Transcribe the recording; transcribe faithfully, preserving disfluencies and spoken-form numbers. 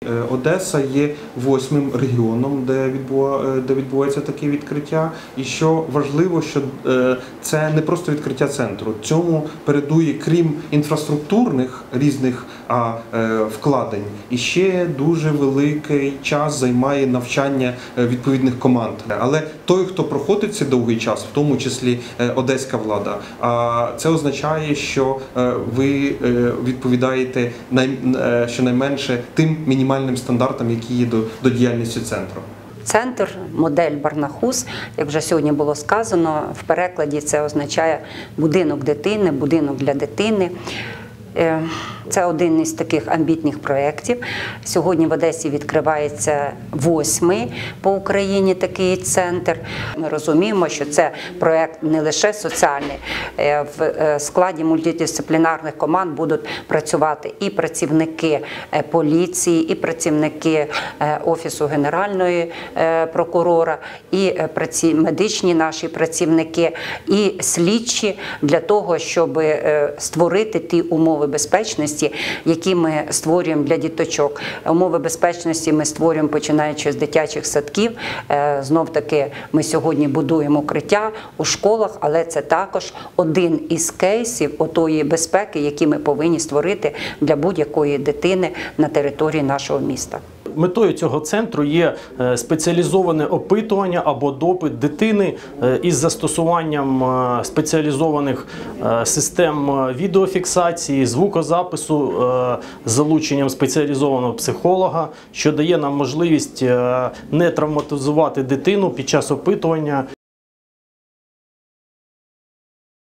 Одеса є восьмим регіоном, де відбувається таке відкриття. І що важливо, що це не просто відкриття центру. Цьому передує, крім інфраструктурних різних вкладень, і ще дуже великий час займає навчання відповідних команд. Але той, хто проходить цей довгий час, в тому числі одеська влада, це означає, що ви відповідаєте щонайменше тим мінімальним стандартам, які є до, до діяльності центру. Центр, модель Барнахус, як вже сьогодні було сказано, в перекладі це означає будинок дитини, будинок для дитини. Це один із таких амбітних проєктів. Сьогодні в Одесі відкривається восьмий по Україні такий центр. Ми розуміємо, що це проєкт не лише соціальний. В складі мультидисциплінарних команд будуть працювати і працівники поліції, і працівники Офісу Генеральної прокурора, і медичні наші працівники, і слідчі для того, щоб створити ті умови безпечності, які ми створюємо для діточок. Умови безпечності ми створюємо, починаючи з дитячих садків. Знов-таки ми сьогодні будуємо укриття у школах, але це також один із кейсів отої безпеки, які ми повинні створити для будь-якої дитини на території нашого міста. Метою цього центру є спеціалізоване опитування або допит дитини із застосуванням спеціалізованих систем відеофіксації, звукозапису, з залученням спеціалізованого психолога, що дає нам можливість не травматизувати дитину під час опитування